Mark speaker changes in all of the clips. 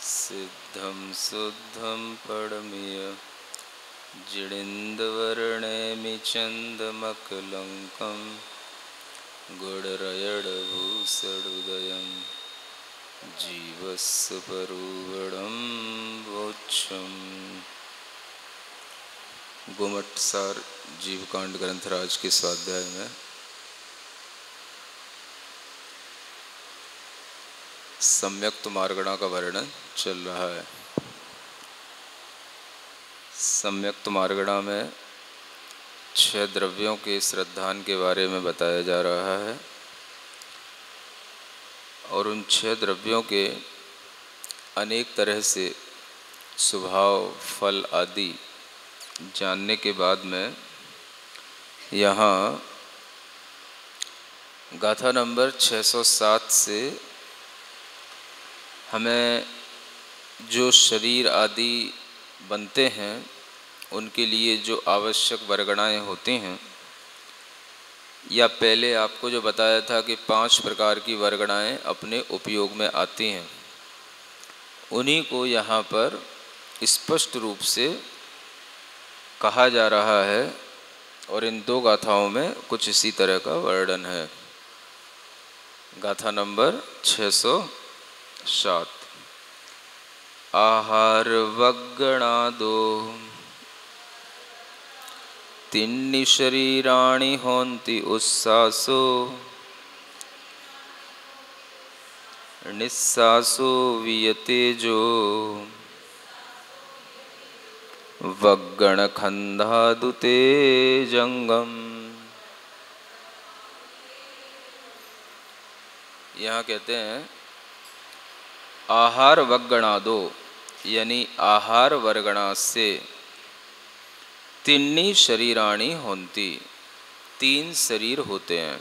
Speaker 1: सिद्धं शुद्धं पडमिय जिणिन्दवर्णेमि चन्दमकलङ्कं गुडरयडभूषडुदयं जीवस्य परुवडं वोच्छम्। गोमटसार जीवकांड ग्रंथराज के स्वाध्याय में सम्यक्त मार्गणा का वर्णन चल रहा है। सम्यक्त मार्गणा में 6 द्रव्यों के श्रद्धान के बारे में बताया जा रहा है और उन 6 द्रव्यों के अनेक तरह से स्वभाव, फल आदि जानने के बाद में यहाँ गाथा नंबर 607 से हमें जो शरीर आदि बनते हैं उनके लिए जो आवश्यक वर्गणाएं होती हैं, या पहले आपको जो बताया था कि 5 प्रकार की वर्गणाएं अपने उपयोग में आती हैं, उन्हीं को यहाँ पर स्पष्ट रूप से कहा जा रहा है और इन 2 गाथाओं में कुछ इसी तरह का वर्णन है। गाथा नंबर 607। आहार वग्गणादो तिन्नि शरीराणि होन्ति उत्सासो निस्सासो वियतेजो वग्गणखंधादुते जंगम। यहाँ कहते हैं आहार वग्गणादो, यानी आहार वर्गणा से तिन्नि शरीराणि होन्ति, 3 शरीर होते हैं।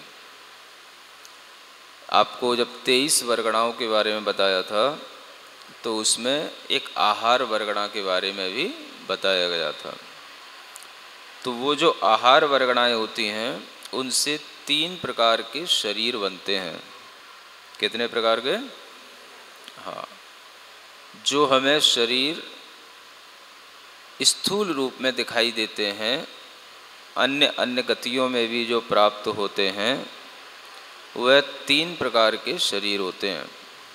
Speaker 1: आपको जब 23 वर्गणाओं के बारे में बताया था तो उसमें एक आहार वर्गणा के बारे में भी बताया गया था। तो वो जो आहार वर्गणाएं होती हैं उनसे 3 प्रकार के शरीर बनते हैं। कितने प्रकार के? हाँ, जो हमें शरीर स्थूल रूप में दिखाई देते हैं, अन्य अन्य गतियों में भी जो प्राप्त होते हैं, वह 3 प्रकार के शरीर होते हैं।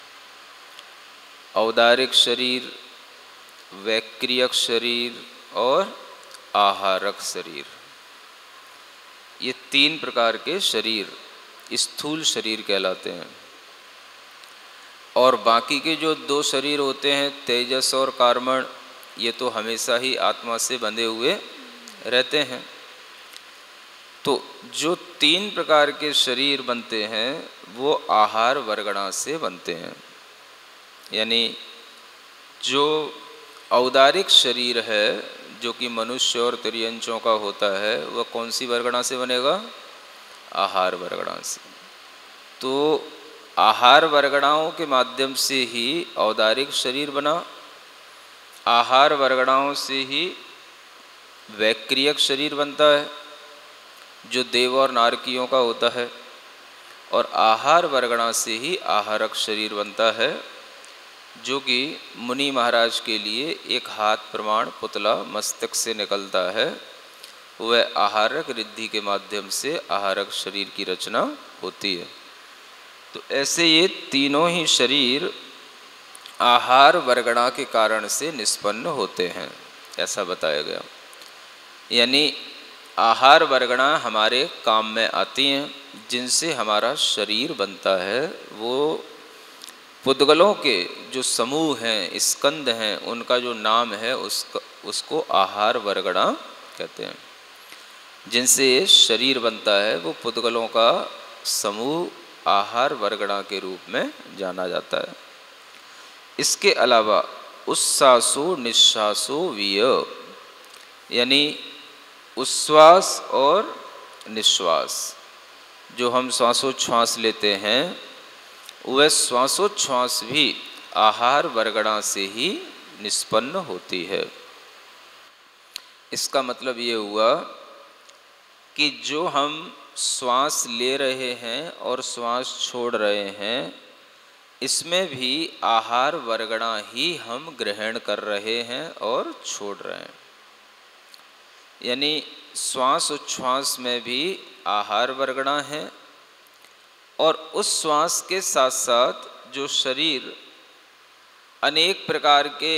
Speaker 1: औदारिक शरीर, वैक्रियक शरीर और आहारक शरीर। ये 3 प्रकार के शरीर स्थूल शरीर कहलाते हैं। और बाकी के जो 2 शरीर होते हैं, तेजस और कार्मण, ये तो हमेशा ही आत्मा से बंधे हुए रहते हैं। तो जो 3 प्रकार के शरीर बनते हैं वो आहार वर्गणा से बनते हैं। यानी जो औदारिक शरीर है, जो कि मनुष्य और तिर्यंचों का होता है, वह कौन सी वर्गणा से बनेगा? आहार वर्गणा से। तो आहार वर्गणाओं के माध्यम से ही औदारिक शरीर बना, आहार वर्गणाओं से ही वैक्रियक शरीर बनता है जो देव और नारकियों का होता है, और आहार वर्गणा से ही आहारक शरीर बनता है जो कि मुनि महाराज के लिए एक हाथ प्रमाण पुतला मस्तक से निकलता है। वह आहारक रिद्धि के माध्यम से आहारक शरीर की रचना होती है। तो ऐसे ये तीनों ही शरीर आहार वर्गणा के कारण से निष्पन्न होते हैं, ऐसा बताया गया। यानी आहार वर्गणा हमारे काम में आती हैं, जिनसे हमारा शरीर बनता है। वो पुद्गलों के जो समूह हैं, स्कंद हैं, उनका जो नाम है उसको आहार वर्गणा कहते हैं। जिनसे शरीर बनता है वो पुद्गलों का समूह आहार वर्गणा के रूप में जाना जाता है। इसके अलावा उच्छ्वासो निश्वासो विय, यानी उच्छ्वास और निश्वास, जो हम श्वासोच्छ्वास लेते हैं, वह श्वासोच्छ्वास भी आहार वर्गणा से ही निष्पन्न होती है। इसका मतलब ये हुआ कि जो हम श्वास ले रहे हैं और श्वास छोड़ रहे हैं, इसमें भी आहार वर्गणा ही हम ग्रहण कर रहे हैं और छोड़ रहे हैं। यानी श्वास उच्छ्वास में भी आहार वर्गणा है, और उस श्वास के साथ साथ जो शरीर अनेक प्रकार के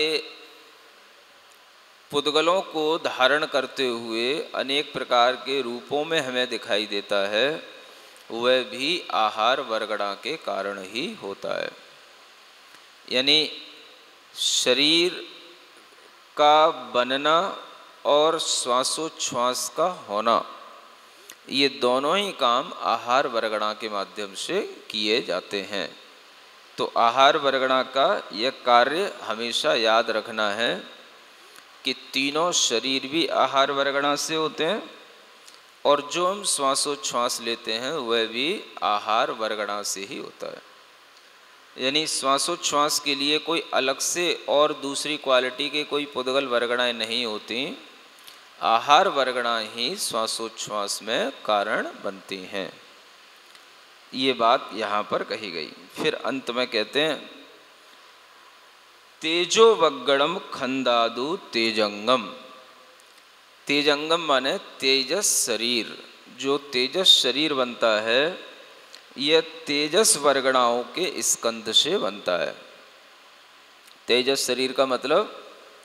Speaker 1: पुद्गलों को धारण करते हुए अनेक प्रकार के रूपों में हमें दिखाई देता है, वह भी आहार वर्गणा के कारण ही होता है। यानी शरीर का बनना और श्वासोच्छ्वास का होना, ये दोनों ही काम आहार वर्गणा के माध्यम से किए जाते हैं। तो आहार वर्गणा का यह कार्य हमेशा याद रखना है कि तीनों शरीर भी आहार वर्गणा से होते हैं, और जो हम श्वासोच्छ्वास लेते हैं वह भी आहार वर्गणा से ही होता है। यानी श्वासोच्छ्वास के लिए कोई अलग से और दूसरी क्वालिटी के कोई पुद्गल वर्गणाएं नहीं होती, आहार वर्गणा ही श्वासोच्छ्वास में कारण बनती हैं। ये बात यहाँ पर कही गई। फिर अंत में कहते हैं तेजो वग्गणम खंदादु तेजंगम। तेजंगम माने तेजस शरीर। जो तेजस शरीर बनता है यह तेजस वर्गणाओं के स्कंध से बनता है। तेजस शरीर का मतलब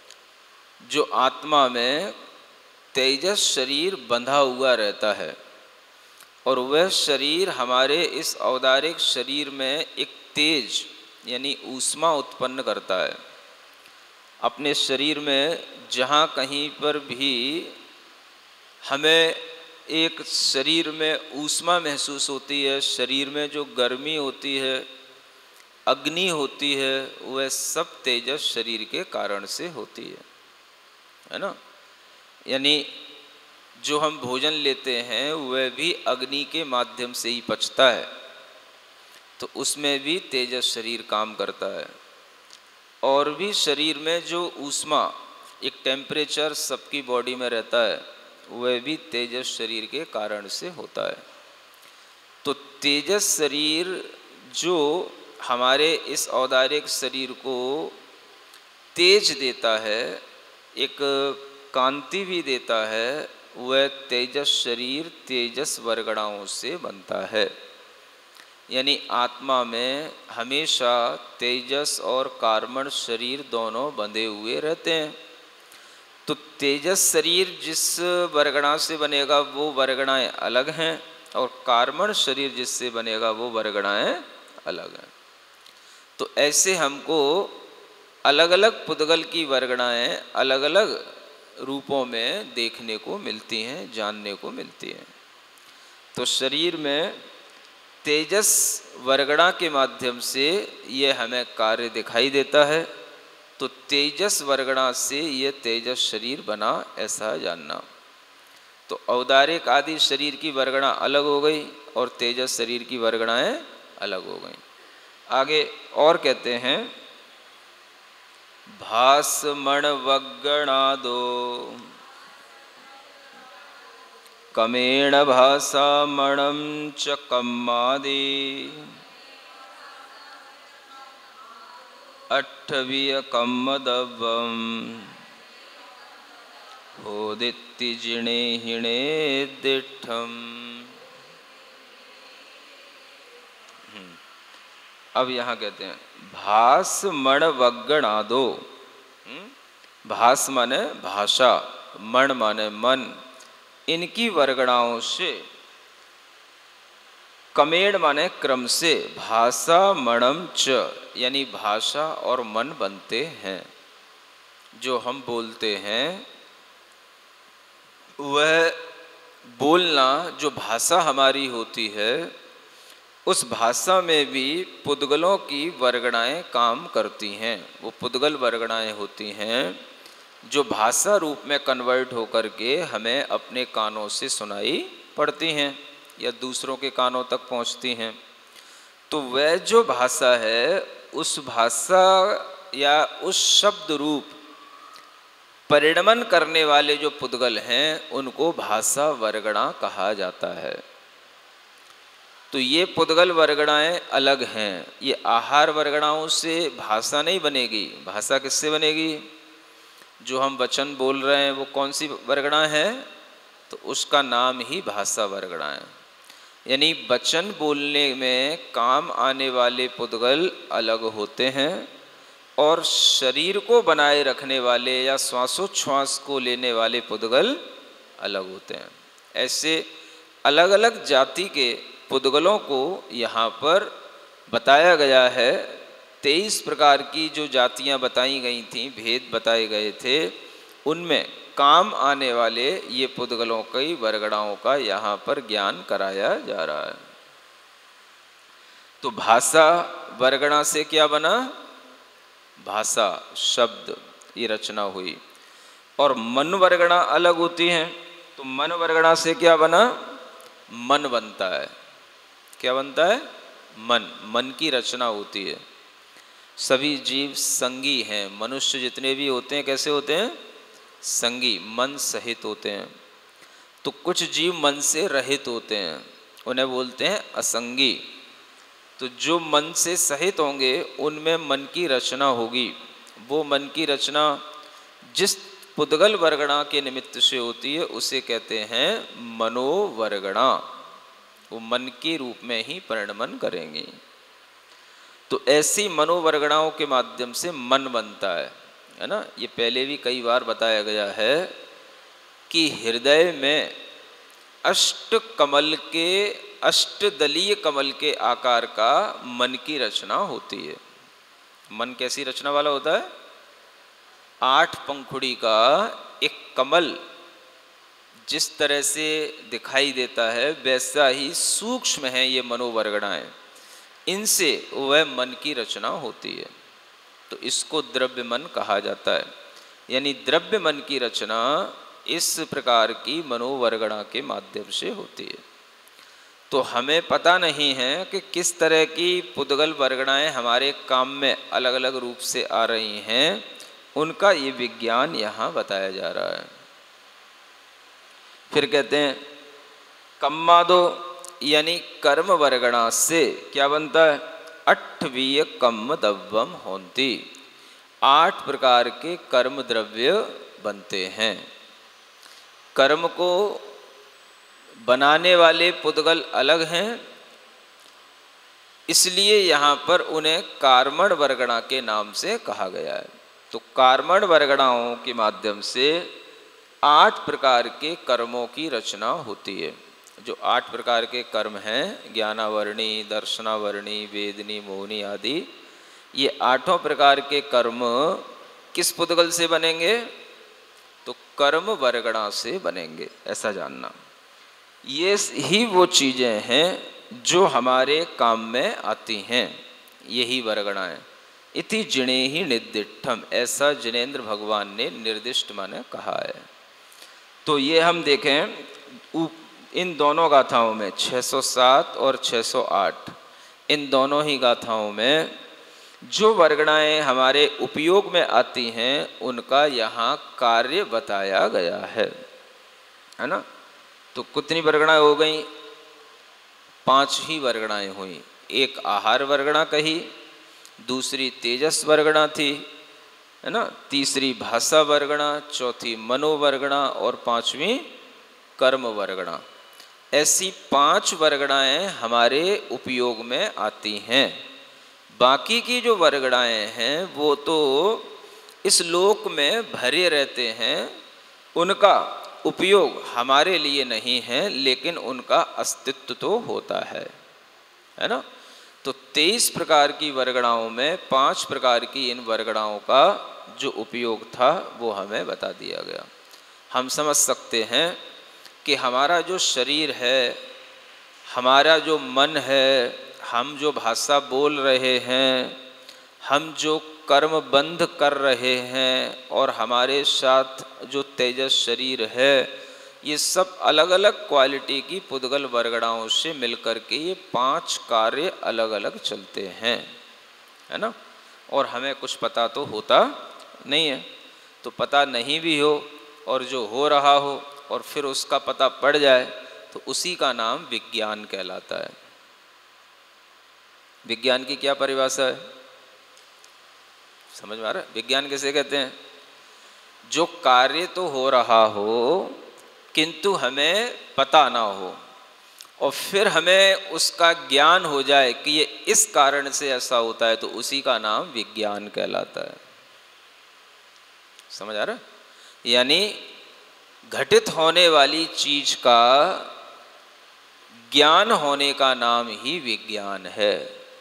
Speaker 1: जो आत्मा में तेजस शरीर बंधा हुआ रहता है, और वह शरीर हमारे इस औदारिक शरीर में एक तेज यानी ऊष्मा उत्पन्न करता है। अपने शरीर में जहाँ कहीं पर भी हमें एक शरीर में ऊष्मा महसूस होती है, शरीर में जो गर्मी होती है, अग्नि होती है, वह सब तेजस शरीर के कारण से होती है ना। यानी जो हम भोजन लेते हैं वह भी अग्नि के माध्यम से ही पचता है, तो उसमें भी तेजस शरीर काम करता है। और भी शरीर में जो ऊष्मा, एक टेम्परेचर सबकी बॉडी में रहता है, वह भी तेजस शरीर के कारण से होता है। तो तेजस शरीर जो हमारे इस औदारिक शरीर को तेज देता है, एक कांति भी देता है, वह तेजस शरीर तेजस वर्गणाओं से बनता है। यानी आत्मा में हमेशा तेजस और कार्मण शरीर दोनों बंधे हुए रहते हैं। तो तेजस शरीर जिस वर्गणा से बनेगा वो वर्गणाएं अलग हैं, और कार्मण शरीर जिससे बनेगा वो वर्गणाएं अलग हैं। तो ऐसे हमको अलग अलग पुद्गल की वर्गणाएं अलग अलग रूपों में देखने को मिलती हैं, जानने को मिलती हैं। तो शरीर में तेजस वर्गणा के माध्यम से यह हमें कार्य दिखाई देता है। तो तेजस वर्गणा से यह तेजस शरीर बना, ऐसा जानना। तो औदारिक आदि शरीर की वर्गणा अलग हो गई और तेजस शरीर की वर्गणाएं अलग हो गई। आगे और कहते हैं भासमण वग्गणादो कमेण भासामणं च कम्मादि अट्ठवीय कम्मदव्वं होदित्ति जिणे हिणे दिठम। अब यहाँ कहते हैं भास मण वग्गणादो। भास माने भाषा, मण माने मन, इनकी वर्गणाओं से, कमेड़ माने क्रम से, भाषा मणम च यानी भाषा और मन बनते हैं। जो हम बोलते हैं वह बोलना, जो भाषा हमारी होती है, उस भाषा में भी पुद्गलों की वर्गणाएं काम करती हैं। वो पुद्गल वर्गणाएं होती हैं जो भाषा रूप में कन्वर्ट होकर के हमें अपने कानों से सुनाई पड़ती हैं या दूसरों के कानों तक पहुंचती हैं। तो वह जो भाषा है, उस भाषा या उस शब्द रूप परिणमन करने वाले जो पुद्गल हैं, उनको भाषा वर्गणा कहा जाता है। तो ये पुद्गल वर्गणाएं अलग हैं। ये आहार वर्गणाओं से भाषा नहीं बनेगी। भाषा किससे बनेगी? जो हम वचन बोल रहे हैं वो कौन सी वर्गणा है? तो उसका नाम ही भाषा वर्गणा है। यानी वचन बोलने में काम आने वाले पुद्गल अलग होते हैं और शरीर को बनाए रखने वाले या श्वासोच्छ्वास को लेने वाले पुद्गल अलग होते हैं। ऐसे अलग अलग जाति के पुद्गलों को यहाँ पर बताया गया है। 23 प्रकार की जो जातियाँ बताई गई थीं, भेद बताए गए थे, उनमें काम आने वाले ये पुद्गलों की वर्गणाओं का यहाँ पर ज्ञान कराया जा रहा है। तो भाषा वर्गणा से क्या बना? भाषा शब्द, ये रचना हुई। और मन वर्गणा अलग होती हैं। तो मन वर्गणा से क्या बना? मन बनता है। क्या बनता है? मन। मन की रचना होती है। सभी जीव संगी हैं। मनुष्य जितने भी होते हैं कैसे होते हैं? संगी, मन सहित होते हैं। तो कुछ जीव मन से रहित होते हैं, उन्हें बोलते हैं असंगी। तो जो मन से सहित होंगे उनमें मन की रचना होगी। वो मन की रचना जिस पुद्गल वर्गणा के निमित्त से होती है उसे कहते हैं मनोवर्गणा। वो मन के रूप में ही परिणमन करेंगी। तो ऐसी मनोवर्गणाओं के माध्यम से मन बनता है ना। ये पहले भी कई बार बताया गया है कि हृदय में अष्टदलीय कमल के आकार का मन की रचना होती है। मन कैसी रचना वाला होता है? 8 पंखुड़ी का एक कमल जिस तरह से दिखाई देता है वैसा ही सूक्ष्म है ये मनोवर्गणाएं। इनसे वह मन की रचना होती है। तो इसको द्रव्य मन कहा जाता है। यानी द्रव्य मन की रचना इस प्रकार की मनोवर्गणा के माध्यम से होती है। तो हमें पता नहीं है कि किस तरह की पुद्गल वर्गणाएं हमारे काम में अलग अलग रूप से आ रही हैं। उनका ये विज्ञान यहाँ बताया जा रहा है। फिर कहते हैं कम्मादो, यानी कर्म वर्गणा से क्या बनता है? 8वीय कम्म द्रव्यम होन्ति। 8 प्रकार के कर्म द्रव्य बनते हैं। कर्म को बनाने वाले पुद्गल अलग हैं, इसलिए यहाँ पर उन्हें कार्मण वर्गणा के नाम से कहा गया है। तो कार्मण वर्गणाओं के माध्यम से 8 प्रकार के कर्मों की रचना होती है। जो 8 प्रकार के कर्म हैं, ज्ञानावर्णी, दर्शनावर्णी, वेदनी, मोहनी आदि, ये 8 प्रकार के कर्म किस पुद्गल से बनेंगे? तो कर्म वर्गणा से बनेंगे, ऐसा जानना। ये ही वो चीज़ें हैं जो हमारे काम में आती हैं, यही वर्गणाएं। इति जिणे ही निर्दिष्टम, ऐसा जिनेन्द्र भगवान ने निर्दिष्ट माने कहा है। तो ये हम देखें इन दोनों गाथाओं में 607 और 608, इन दोनों ही गाथाओं में जो वर्गणाएं हमारे उपयोग में आती हैं उनका यहाँ कार्य बताया गया है ना। तो कितनी वर्गणाएं हो गई? 5 ही वर्गणाएं हुई। एक आहार वर्गणा कही, दूसरी तेजस वर्गणा थी, है ना, तीसरी भाषा वर्गणा, चौथी मनोवर्गणा और 5वीं कर्म वर्गणा। ऐसी 5 वर्गणाएं हमारे उपयोग में आती हैं। बाकी की जो वर्गणाएं हैं वो तो इस लोक में भरे रहते हैं, उनका उपयोग हमारे लिए नहीं है, लेकिन उनका अस्तित्व तो होता है ना। तो 23 प्रकार की वर्गणाओं में 5 प्रकार की इन वर्गणाओं का जो उपयोग था वो हमें बता दिया गया। हम समझ सकते हैं कि हमारा जो शरीर है, हमारा जो मन है, हम जो भाषा बोल रहे हैं, हम जो कर्म बंध कर रहे हैं और हमारे साथ जो तेजस शरीर है, ये सब अलग अलग क्वालिटी की पुद्गल वर्गणाओं से मिलकर के ये 5 कार्य अलग अलग चलते हैं, है ना। और हमें कुछ पता तो होता नहीं है। तो पता नहीं भी हो और जो हो रहा हो और फिर उसका पता पड़ जाए तो उसी का नाम विज्ञान कहलाता है विज्ञान की क्या परिभाषा है? समझ में आ रहा है? विज्ञान किसे कहते हैं? जो कार्य तो हो रहा हो किंतु हमें पता ना हो और फिर हमें उसका ज्ञान हो जाए कि ये इस कारण से ऐसा होता है, तो उसी का नाम विज्ञान कहलाता है। समझ आ रहा है? यानी घटित होने वाली चीज का ज्ञान होने का नाम ही विज्ञान है।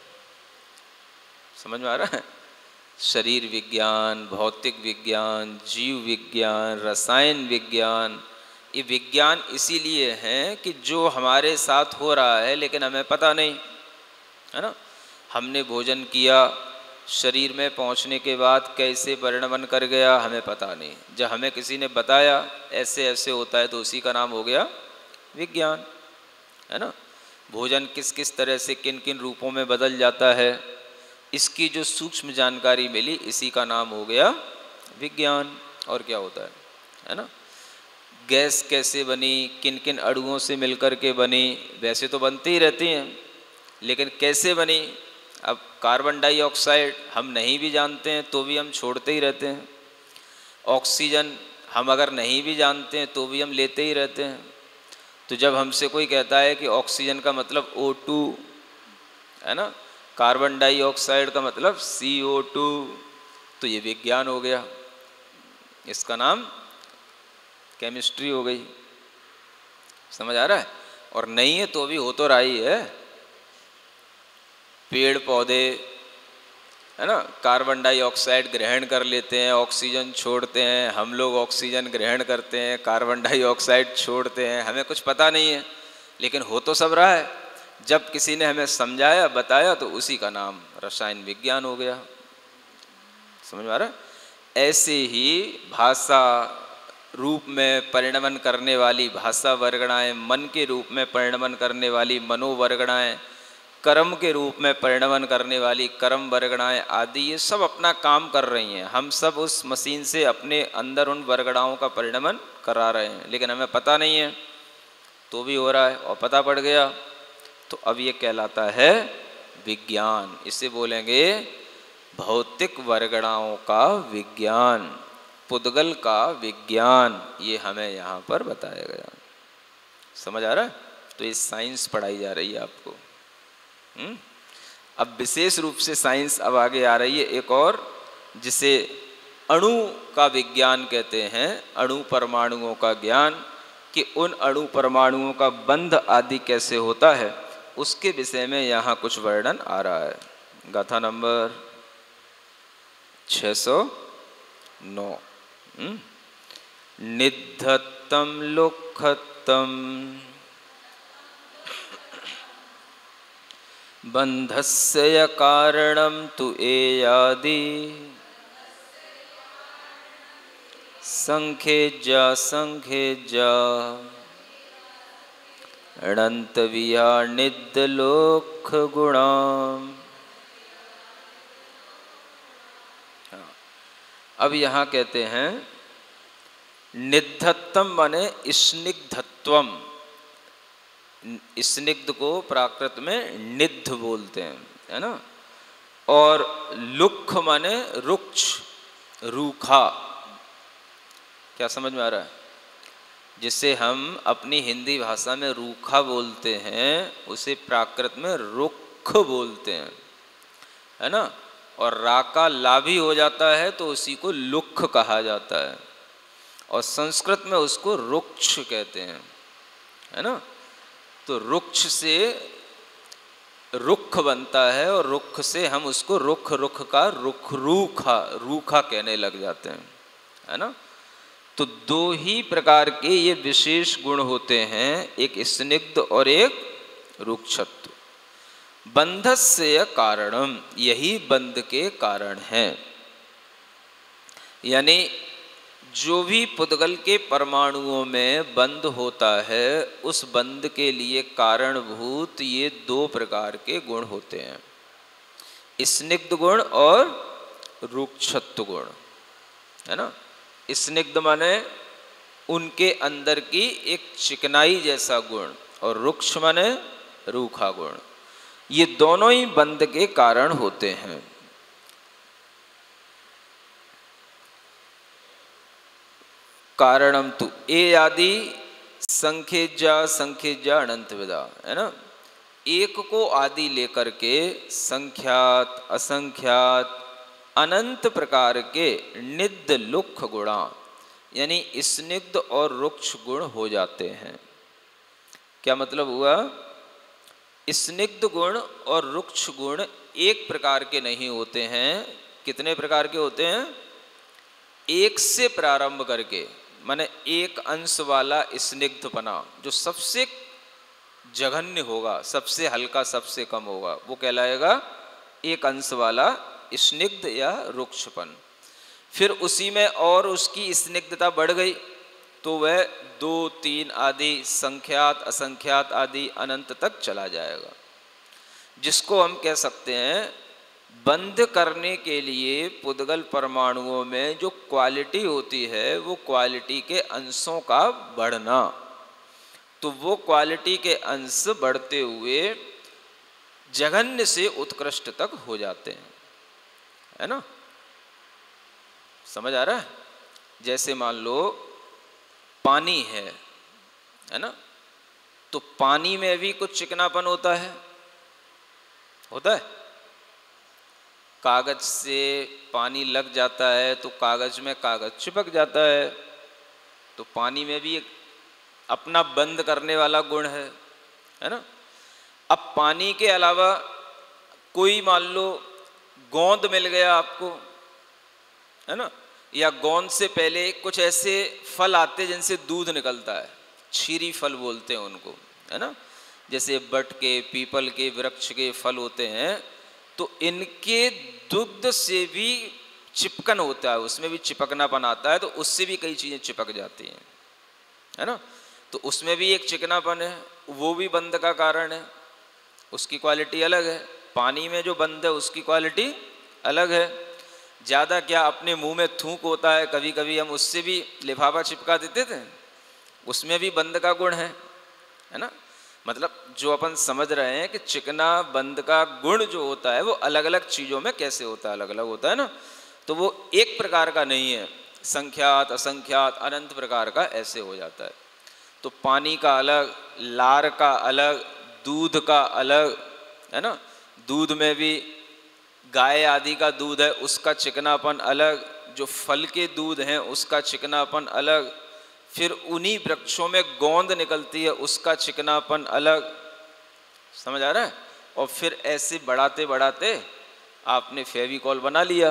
Speaker 1: समझ में आ रहा है? शरीर विज्ञान, भौतिक विज्ञान, जीव विज्ञान, रसायन विज्ञान, ये विज्ञान इसीलिए हैं कि जो हमारे साथ हो रहा है लेकिन हमें पता नहीं है ना। हमने भोजन किया, शरीर में पहुंचने के बाद कैसे परिणमन कर गया हमें पता नहीं। जब हमें किसी ने बताया ऐसे ऐसे होता है, तो उसी का नाम हो गया विज्ञान, है ना। भोजन किस किस तरह से किन किन रूपों में बदल जाता है, इसकी जो सूक्ष्म जानकारी मिली, इसी का नाम हो गया विज्ञान। और क्या होता है ना। गैस कैसे बनी, किन किन अणुओं से मिलकर के बनी, वैसे तो बनती ही रहती हैं, लेकिन कैसे बनी। अब कार्बन डाइऑक्साइड हम नहीं भी जानते हैं तो भी हम छोड़ते ही रहते हैं। ऑक्सीजन हम अगर नहीं भी जानते हैं तो भी हम लेते ही रहते हैं। तो जब हमसे कोई कहता है कि ऑक्सीजन का मतलब O2 है ना, कार्बन डाइऑक्साइड का मतलब CO2, तो ये विज्ञान हो गया, इसका नाम केमिस्ट्री हो गई। समझ आ रहा है? और नहीं है तो भी हो तो रहा ही है। पेड़ पौधे है ना, कार्बन डाइऑक्साइड ग्रहण कर लेते हैं, ऑक्सीजन छोड़ते हैं। हम लोग ऑक्सीजन ग्रहण करते हैं, कार्बन डाइऑक्साइड छोड़ते हैं। हमें कुछ पता नहीं है लेकिन हो तो सब रहा है। जब किसी ने हमें समझाया बताया तो उसी का नाम रसायन विज्ञान हो गया। समझ में आ रहा है? ऐसे ही भाषा रूप में परिणमन करने वाली भाषा वर्गणाएं, मन के रूप में परिणमन करने वाली मनोवर्गणाएं, कर्म के रूप में परिणमन करने वाली कर्म वर्गणाएं आदि, ये सब अपना काम कर रही हैं। हम सब उस मशीन से अपने अंदर उन वर्गणाओं का परिणमन करा रहे हैं, लेकिन हमें पता नहीं है तो भी हो रहा है, और पता पड़ गया तो अब ये कहलाता है विज्ञान। इसे बोलेंगे भौतिक वर्गणाओं का विज्ञान, पुद्गल का विज्ञान। ये हमें यहाँ पर बताया गया। समझ आ रहा है? तो ये साइंस पढ़ाई जा रही है आपको। अब विशेष रूप से साइंस अब आगे आ रही है एक और, जिसे अणु का विज्ञान कहते हैं। अणु परमाणुओं का ज्ञान, कि उन अणु परमाणुओं का बंध आदि कैसे होता है, उसके विषय में यहाँ कुछ वर्णन आ रहा है। गाथा नंबर 609। निद्धत्तम लुक्खत्तम बंधस्य कारणम तु एयादि संखेज्जा संखेज्जा अनंतविया निद्दलोक गुणाम। अब यहाँ कहते हैं निद्धत्तम माने स्निग्धत्वम। स्निग्ध को प्राकृत में निद्ध बोलते हैं, है ना। और लुक्ख माने रुक्ष, रूखा। क्या समझ में आ रहा है? जिसे हम अपनी हिंदी भाषा में रूखा बोलते हैं, उसे प्राकृत में रुक्ख बोलते हैं, है ना। और रा का ला भी हो जाता है तो उसी को लुक्ख कहा जाता है, और संस्कृत में उसको रुक्ष कहते हैं, है ना। तो रुक्ष से रुक्ख बनता है, और रुक्ख से हम उसको रुख रुख का रुख रूखा रूखा कहने लग जाते हैं, है ना। तो दो ही प्रकार के ये विशेष गुण होते हैं, एक स्निग्ध और एक रुक्षत्व। बंधस्य कारणम, यही बंध के कारण है। यानी जो भी पुद्गल के परमाणुओं में बंध होता है, उस बंध के लिए कारणभूत ये दो प्रकार के गुण होते हैं, स्निग्ध गुण और रुक्षत्व गुण, है ना। स्निग्ध माने उनके अंदर की एक चिकनाई जैसा गुण, और रुक्ष माने रूखा गुण। ये दोनों ही बंध के कारण होते हैं। कारणम तु ए आदि संख्येजा अनंत विदा, है ना। एक को आदि लेकर के संख्यात असंख्यात अनंत प्रकार के निद्ध लुक्ख गुणा यानी स्निग्ध और रुक्ष गुण हो जाते हैं। क्या मतलब हुआ? स्निग्ध गुण और रुक्ष गुण एक प्रकार के नहीं होते हैं। कितने प्रकार के होते हैं? एक से प्रारंभ करके, माने एक अंश वाला स्निग्धपना जो सबसे जघन्य होगा, सबसे हल्का, सबसे कम होगा, वो कहलाएगा एक अंश वाला स्निग्ध या रुक्षपन। फिर उसी में और उसकी स्निग्धता बढ़ गई तो वह 2, 3 आदि संख्यात असंख्यात आदि अनंत तक चला जाएगा, जिसको हम कह सकते हैं बंध करने के लिए पुद्गल परमाणुओं में जो क्वालिटी होती है वो क्वालिटी के अंशों का बढ़ना। तो वो क्वालिटी के अंश बढ़ते हुए जघन्य से उत्कृष्ट तक हो जाते हैं, है ना। समझ आ रहा है? जैसे मान लो पानी है ना, तो पानी में भी कुछ चिकनापन होता है। कागज से पानी लग जाता है तो कागज में कागज चिपक जाता है, तो पानी में भी एक अपना बंद करने वाला गुण है ना। अब पानी के अलावा कोई मान लो गोंद मिल गया आपको, है ना, या गोंद से पहले कुछ ऐसे फल आते हैं जिनसे दूध निकलता है, क्षीरी फल बोलते हैं उनको, है ना। जैसे बट के, पीपल के वृक्ष के फल होते हैं, तो इनके दुग्ध से भी चिपकन होता है, उसमें भी चिपकनापन आता है, तो उससे भी कई चीज़ें चिपक जाती हैं, है ना। तो उसमें भी एक चिकनापन है, वो भी बंध का कारण है, उसकी क्वालिटी अलग है। पानी में जो बंध है उसकी क्वालिटी अलग है। ज़्यादा क्या, अपने मुंह में थूक होता है, कभी कभी हम उससे भी लिफाफा चिपका देते थे, उसमें भी बंध का गुण है ना। मतलब जो अपन समझ रहे हैं कि चिकना बंध का गुण जो होता है वो अलग अलग चीज़ों में कैसे होता है, अलग अलग होता है ना। तो वो एक प्रकार का नहीं है, संख्यात असंख्यात अनंत प्रकार का ऐसे हो जाता है। तो पानी का अलग, लार का अलग, दूध का अलग, है ना। दूध में भी गाय आदि का दूध है, उसका चिकनापन अलग, जो फल के दूध हैं उसका चिकनापन अलग, फिर उन्हीं वृक्षों में गोंद निकलती है उसका चिकनापन अलग। समझ आ रहा है? और फिर ऐसे बढ़ाते बढ़ाते आपने फेविकॉल बना लिया,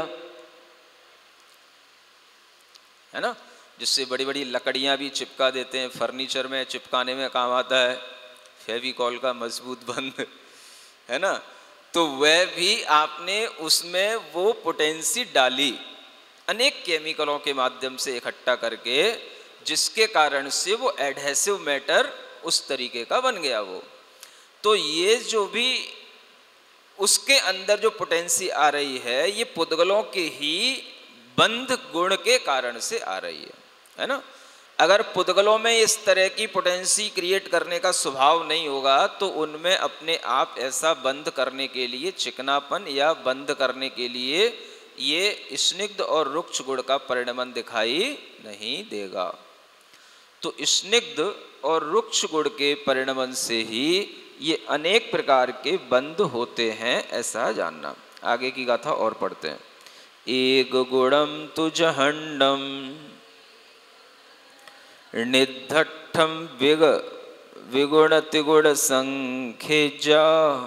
Speaker 1: है ना, जिससे बड़ी बड़ी लकड़ियां भी चिपका देते हैं, फर्नीचर में चिपकाने में काम आता है फेविकॉल का मजबूत बंध, है ना। तो वह भी आपने उसमें वो पोटेंसी डाली अनेक केमिकलों के माध्यम से इकट्ठा करके, जिसके कारण से वो एडहेसिव मैटर उस तरीके का बन गया वो। तो ये जो भी उसके अंदर जो पोटेंसी आ रही है, ये पुद्गलों के ही बंध गुण के कारण से आ रही है ना। अगर पुद्गलों में इस तरह की पोटेंसी क्रिएट करने का स्वभाव नहीं होगा तो उनमें अपने आप ऐसा बंद करने के लिए चिकनापन या बंद करने के लिए ये स्निग्ध और रुक्ष गुण का परिणमन दिखाई नहीं देगा। तो स्निग्ध और रुक्ष गुण के परिणमन से ही ये अनेक प्रकार के बंध होते हैं, ऐसा जानना। आगे की गाथा और पढ़ते हैं। एक गुणम तु जहंडम निद्धट्ठम विगुण तिगुण संख्येजा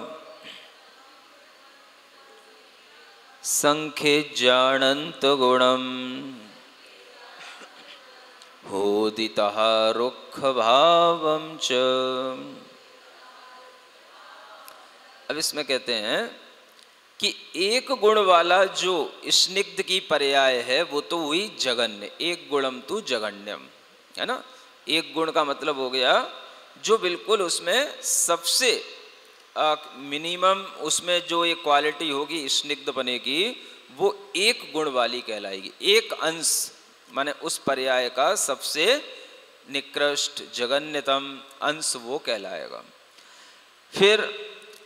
Speaker 1: संख्येजानंत गुणम होदितः रुक्ख भावम च। अब इसमें कहते हैं कि एक गुण वाला जो स्निग्ध की पर्याय है वो तो हुई जगन्य, एक गुणम तु जगन्यम, है ना। एक गुण का मतलब हो गया जो बिल्कुल उसमें सबसे मिनिमम उसमें जो एक क्वालिटी होगी स्निग्ध बने की, वो एक गुण वाली कहलाएगी। एक अंश माने उस पर्याय का सबसे निकृष्ट जगन्यतम अंश वो कहलाएगा। फिर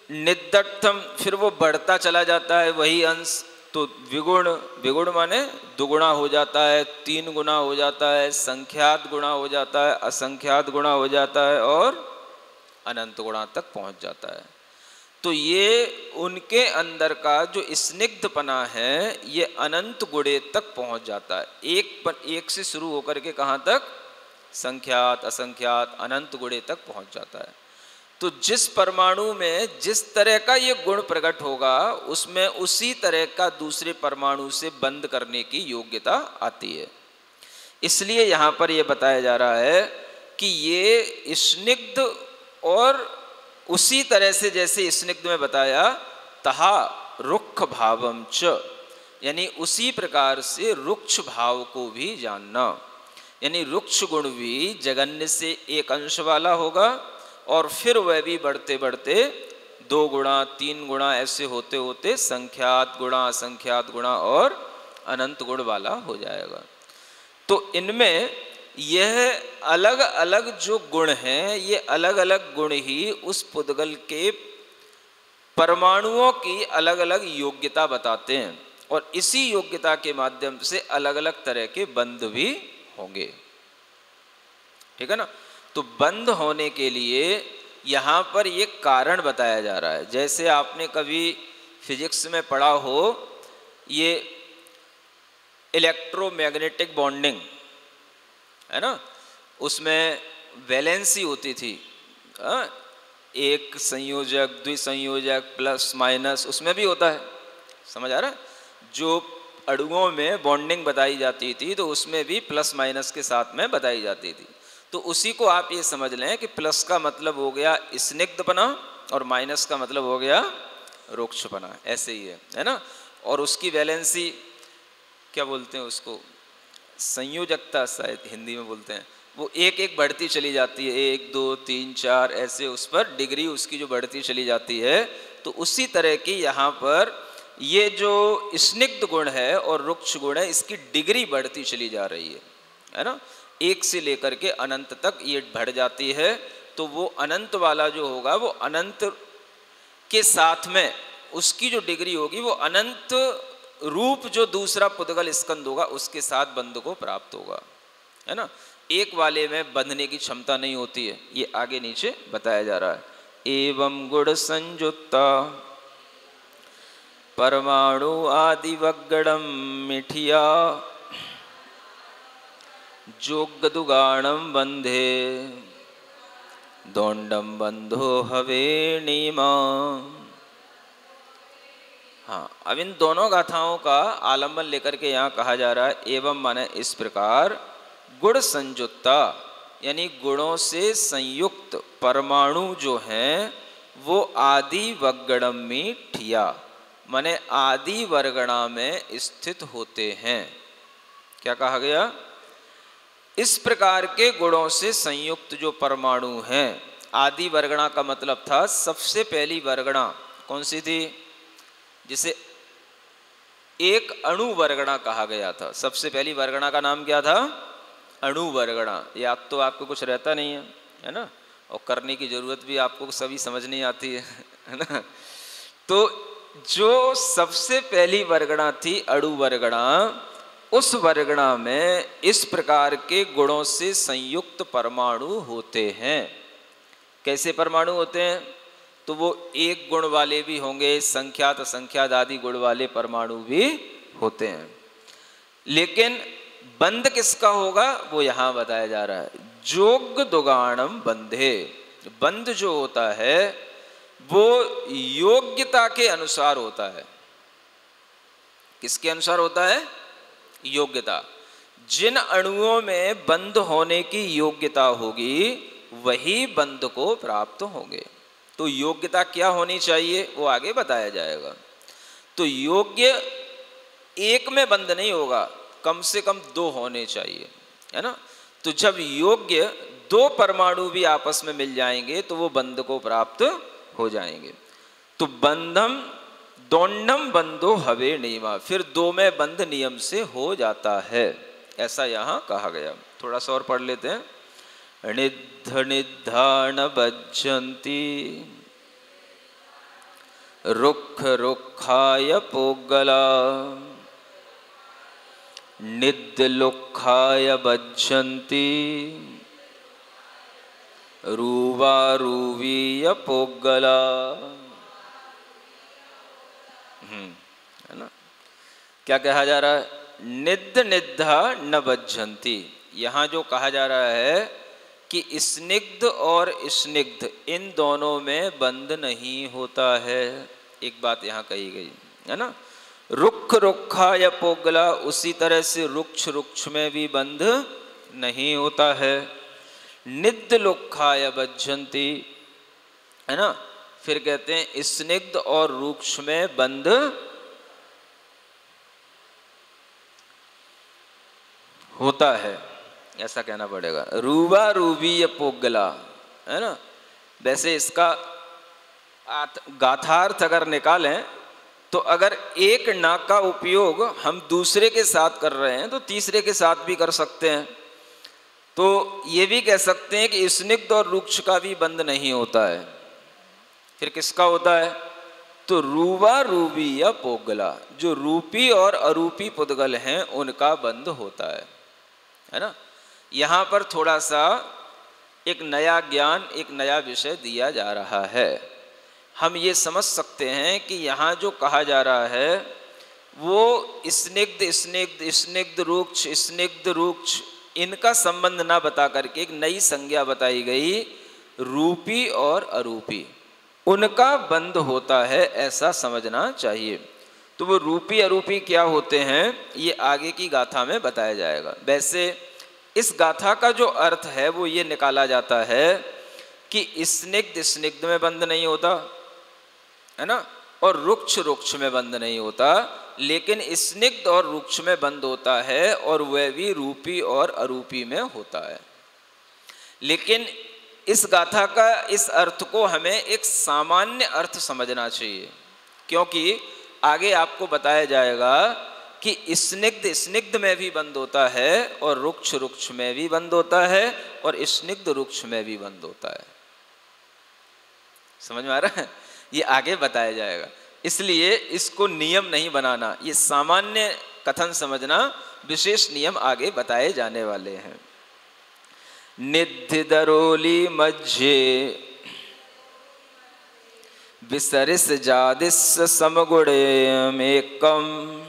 Speaker 1: निदर्थम, फिर वो बढ़ता चला जाता है वही अंश, तो विगुण, विगुण माने दुगुना हो जाता है, 3 गुना हो जाता है, संख्यात गुणा हो जाता है, असंख्यात गुणा हो जाता है और अनंत गुणा तक पहुंच जाता है। तो ये उनके अंदर का जो स्निग्धपना है ये अनंत गुणे तक पहुंच जाता है। एक से शुरू होकर के कहाँ तक? संख्यात, असंख्यात, अनंत गुणे तक पहुंच जाता है। तो जिस परमाणु में जिस तरह का ये गुण प्रकट होगा उसमें उसी तरह का दूसरे परमाणु से बंद करने की योग्यता आती है। इसलिए यहाँ पर यह बताया जा रहा है कि ये स्निग्ध और उसी तरह से जैसे स्निग्ध में बताया तहा रुक्ष भावम च, यानी उसी प्रकार से रुक्ष भाव को भी जानना, यानी रुक्ष गुण भी जगन्य से एक अंश वाला होगा और फिर वह भी बढ़ते बढ़ते 2 गुणा 3 गुणा ऐसे होते होते संख्यात गुणा, असंख्यात गुणा और अनंत गुण वाला हो जाएगा। तो इनमें यह अलग अलग जो गुण हैं ये अलग अलग गुण ही उस पुद्गल के परमाणुओं की अलग अलग योग्यता बताते हैं और इसी योग्यता के माध्यम से अलग अलग तरह के बंध भी होंगे। ठीक है ना? तो बंध होने के लिए यहाँ पर ये कारण बताया जा रहा है। जैसे आपने कभी फिजिक्स में पढ़ा हो ये इलेक्ट्रोमैग्नेटिक बॉन्डिंग है ना, उसमें वैलेंसी होती थी, एक संयोजक द्विसंयोजक प्लस माइनस उसमें भी होता है, समझ आ रहा है? जो अणुओं में बॉन्डिंग बताई जाती थी तो उसमें भी प्लस माइनस के साथ में बताई जाती थी। तो उसी को आप ये समझ लें कि प्लस का मतलब हो गया स्निग्धपना और माइनस का मतलब हो गया रुक्षपना, ऐसे ही है ना। और उसकी वैलेंसी क्या बोलते हैं उसको, संयोजकता शायद हिंदी में बोलते हैं, वो एक एक बढ़ती चली जाती है, 1 2 3 4 ऐसे उस पर डिग्री उसकी जो बढ़ती चली जाती है। तो उसी तरह की यहाँ पर ये जो स्निग्ध गुण है और रुक्ष गुण है इसकी डिग्री बढ़ती चली जा रही है ना, 1 से लेकर के अनंत तक ये बढ़ जाती है। तो वो अनंत वाला जो होगा वो अनंत के साथ में उसकी जो डिग्री होगी वो अनंत रूप जो दूसरा पुद्गल स्कंद होगा उसके साथ बंध को प्राप्त होगा, है ना। एक वाले में बंधने की क्षमता नहीं होती है, ये आगे नीचे बताया जा रहा है। एवं गुण संयुक्ता परमाणु आदि वगड़म मिठिया जोगदुगाणम बंधे दौंडम बंधो हवेणीमा। हाँ, अब इन दोनों गाथाओं का आलंबन लेकर के यहाँ कहा जा रहा है एवं माने इस प्रकार गुण संयुक्ता, यानी गुणों से संयुक्त परमाणु जो हैं वो आदि वगणम में ठिया माने आदि वर्गणा में स्थित होते हैं। क्या कहा गया? इस प्रकार के गुणों से संयुक्त जो परमाणु हैं, आदि वर्गणा का मतलब था सबसे पहली वर्गणा कौन सी थी, जिसे एक अणु वर्गणा कहा गया था। सबसे पहली वर्गणा का नाम क्या था? अणु वर्गणा। याद तो आपको कुछ रहता नहीं है ना, और करने की जरूरत भी आपको सभी समझ नहीं आती है ना। तो जो सबसे पहली वर्गणा थी अणु वर्गणा, उस वर्गणा में इस प्रकार के गुणों से संयुक्त परमाणु होते हैं। कैसे परमाणु होते हैं? तो वो एक गुण वाले भी होंगे, संख्यात असंख्यात आदि गुण वाले परमाणु भी होते हैं। लेकिन बंध किसका होगा वो यहां बताया जा रहा है। जोग दुगाणम बंधे, बंध जो होता है वो योग्यता के अनुसार होता है। किसके अनुसार होता है? योग्यता। जिन अणुओं में बंध होने की योग्यता होगी वही बंध को प्राप्त होंगे। तो योग्यता क्या होनी चाहिए वो आगे बताया जाएगा। तो योग्य एक में बंध नहीं होगा, कम से कम 2 होने चाहिए, है ना। तो जब योग्य 2 परमाणु भी आपस में मिल जाएंगे तो वो बंध को प्राप्त हो जाएंगे। तो बंधम दौंडम बंधो हवे नियमा, फिर 2 में बंध नियम से हो जाता है, ऐसा यहाँ कहा गया। थोड़ा सा और पढ़ लेते हैं। निद्ध निद्धान बज्जन्ति रुक्ख रुक्खाय पोग्गला, निद्द लुक्खाय बज्झन्ति, रूवा रूवीय पोग्गला। है ना, क्या कहा जा रहा है? निद्ध निद्धा न बज्झन्ति। यहाँ जो कहा जा रहा है कि स्निग्ध और स्निग्ध इन दोनों में बंध नहीं होता है, एक बात यहाँ कही गई है ना। रुक्ख रुक्खा या पोगला, उसी तरह से रुक्ष रुक्ष में भी बंध नहीं होता है। निद्ध लुक्खा या बज्झन्ति, है ना। फिर कहते हैं स्निग्ध और रुक्ष में बंध होता है, ऐसा कहना पड़ेगा। रूवा रूवी या पोगला, है ना। वैसे इसका गाथार्थ अगर निकालें तो अगर एक ना का उपयोग हम दूसरे के साथ कर रहे हैं तो तीसरे के साथ भी कर सकते हैं। तो ये भी कह सकते हैं कि स्निग्ध और रुक्ष का भी बंध नहीं होता है। फिर किसका होता है? तो रूवा रूवी या पोगला, जो रूपी और अरूपी पुद्गल हैं उनका बंध होता है ना। यहाँ पर थोड़ा सा एक नया ज्ञान, एक नया विषय दिया जा रहा है। हम ये समझ सकते हैं कि यहाँ जो कहा जा रहा है वो स्निग्ध स्निग्ध, स्निग्ध रुक्ष, स्निग्ध रुक्ष, इनका संबंध ना बता करके एक नई संज्ञा बताई गई, रूपी और अरूपी, उनका बंध होता है, ऐसा समझना चाहिए। तो वो रूपी अरूपी क्या होते हैं ये आगे की गाथा में बताया जाएगा। वैसे इस गाथा का जो अर्थ है वो ये निकाला जाता है कि स्निग्ध स्निग्ध में बंध नहीं होता, है ना, और रुक्ष रुक्ष में बंध नहीं होता, लेकिन स्निग्ध और रुक्ष में बंध होता है, और वह भी रूपी और अरूपी में होता है। लेकिन इस गाथा का इस अर्थ को हमें एक सामान्य अर्थ समझना चाहिए, क्योंकि आगे आपको बताया जाएगा कि स्निग्ध स्निग्ध में भी बंध होता है और रुक्ष रुक्ष में भी बंध होता है और स्निग्ध रुक्ष में भी बंध होता है। समझ में आ रहा है? ये आगे बताया जाएगा, इसलिए इसको नियम नहीं बनाना, ये सामान्य कथन समझना, विशेष नियम आगे बताए जाने वाले हैं। निधि दरोली मज्जे विसरिस जादिस समगुणेमेकम,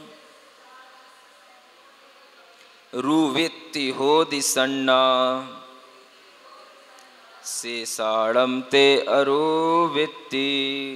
Speaker 1: रुवित्ति होदि सन्ना शेषाणम ते अरुवित्ति।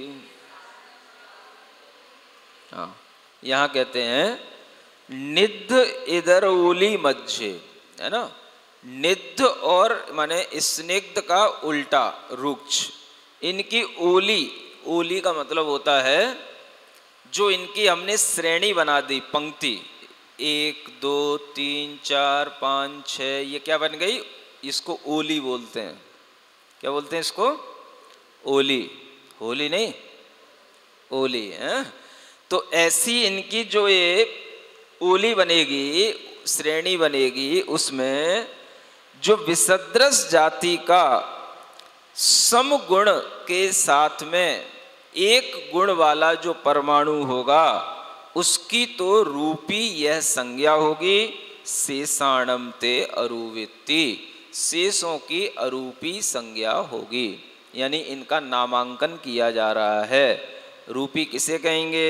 Speaker 1: हाँ, यहाँ कहते हैं निध इदरोली मज्जे, है ना। निध और माने स्निग्ध का उल्टा रुक्ष, इनकी ओली, ओली का मतलब होता है जो इनकी हमने श्रेणी बना दी, पंक्ति 1 2 3 4 5 6, ये क्या बन गई? इसको ओली बोलते हैं। क्या बोलते हैं इसको? ओली, होली नहीं, ओली है। तो ऐसी इनकी जो ये ओली बनेगी, श्रेणी बनेगी, उसमें जो विसदृश जाति का समगुण के साथ में एक गुण वाला जो परमाणु होगा उसकी तो रूपी यह संज्ञा होगी। शेषाणम ते अरुवित्ति, शेषों की अरूपी संज्ञा होगी, यानी इनका नामांकन किया जा रहा है। रूपी किसे कहेंगे?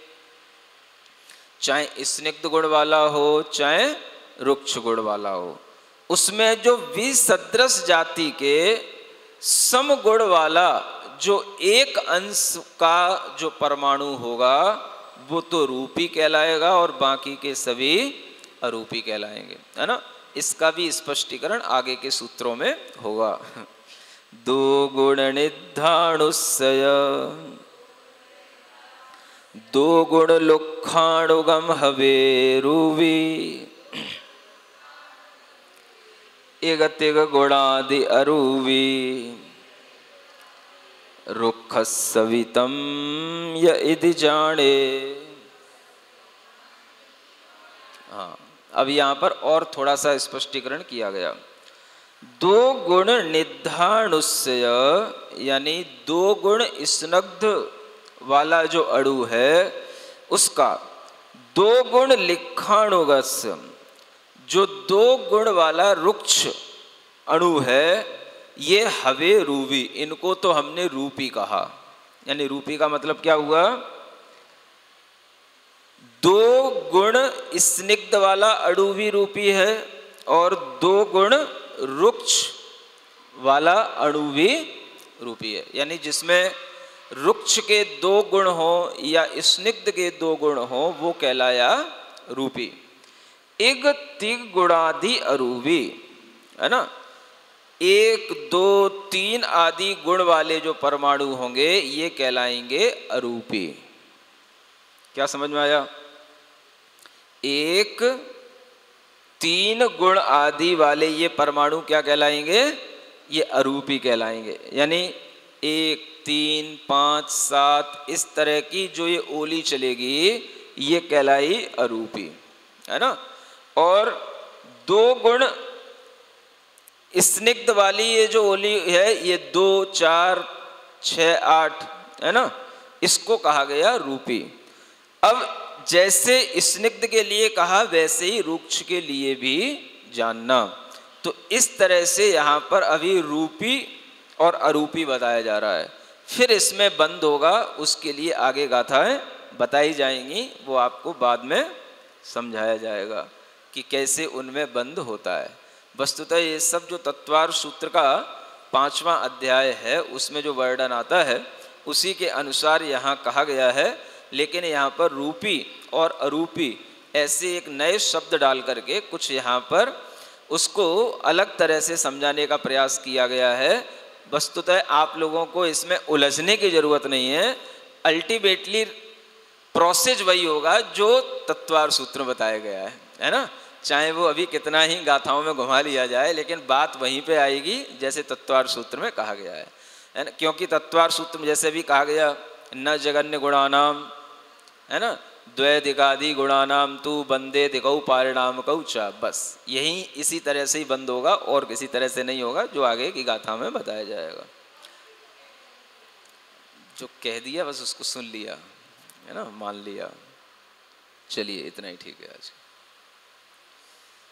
Speaker 1: चाहे स्निग्ध गुण वाला हो चाहे रुक्ष गुण वाला हो, उसमें जो विसदृश जाति के समगुण वाला जो एक अंश का जो परमाणु होगा वो तो रूपी कहलाएगा और बाकी के सभी अरूपी कहलाएंगे, है ना। इसका भी स्पष्टीकरण आगे के सूत्रों में होगा। दो गुण निधाणुसय, दो गुण लुक्खाणुगम हवे रूवी, एगतिग गुणादि अरूवी, रुक्ख सवितम यदि जाने। हाँ, अब यहाँ पर और थोड़ा सा स्पष्टीकरण किया गया। दो गुण निधाणुस्य, यानी दो गुण स्निग्ध वाला जो अणु है उसका 2 गुण लिखाणुगस, जो 2 गुण वाला रुक्ष अणु है ये हवे रूपी, इनको तो हमने रूपी कहा। यानी रूपी का मतलब क्या हुआ? 2 गुण स्निग्ध वाला अणु भी रूपी है और 2 गुण रुक्ष वाला अणु भी रूपी है। यानी जिसमें रुक्ष के 2 गुण हो या स्निग्ध के 2 गुण हो वो कहलाया रूपी। इग तिग गुणादि अरूपी, है ना, 1 2 3 आदि गुण वाले जो परमाणु होंगे ये कहलाएंगे अरूपी। क्या समझ में आया? 1 3 गुण आदि वाले ये परमाणु क्या कहलाएंगे? ये अरूपी कहलाएंगे। यानी 1 3 5 7 इस तरह की जो ये ओली चलेगी ये कहलाई अरूपी, है ना। और 2 गुण स्निग्ध वाली ये जो ओली है ये 2 4 6 8, है ना, इसको कहा गया रूपी। अब जैसे स्निग्ध के लिए कहा वैसे ही रुक्ष के लिए भी जानना। तो इस तरह से यहाँ पर अभी रूपी और अरूपी बताया जा रहा है। फिर इसमें बंद होगा, उसके लिए आगे गाथाएं बताई जाएंगी, वो आपको बाद में समझाया जाएगा कि कैसे उनमें बंद होता है। वस्तुतः ये सब जो तत्वार सूत्र का 5वां अध्याय है उसमें जो वर्णन आता है उसी के अनुसार यहाँ कहा गया है। लेकिन यहाँ पर रूपी और अरूपी ऐसे एक नए शब्द डाल करके कुछ यहाँ पर उसको अलग तरह से समझाने का प्रयास किया गया है। वस्तुतः आप लोगों को इसमें उलझने की ज़रूरत नहीं है। अल्टीमेटली प्रोसेस वही होगा जो तत्वार सूत्र में बताया गया है ना। चाहे वो अभी कितना ही गाथाओं में घुमा लिया जाए लेकिन बात वहीं पे आएगी जैसे तत्वार सूत्र में कहा गया है ना। क्योंकि तत्वार सूत्र में जैसे भी कहा गया न जगन्य गुणानाम, है ना, द्वैदिकादि गुणानाम तू बंदे दिगौ पारिणाम कौचा, बस यही इसी तरह से ही बंद होगा और किसी तरह से नहीं होगा, जो आगे की गाथा में बताया जाएगा। जो कह दिया बस उसको सुन लिया, है ना, मान लिया। चलिए इतना ही ठीक है आज।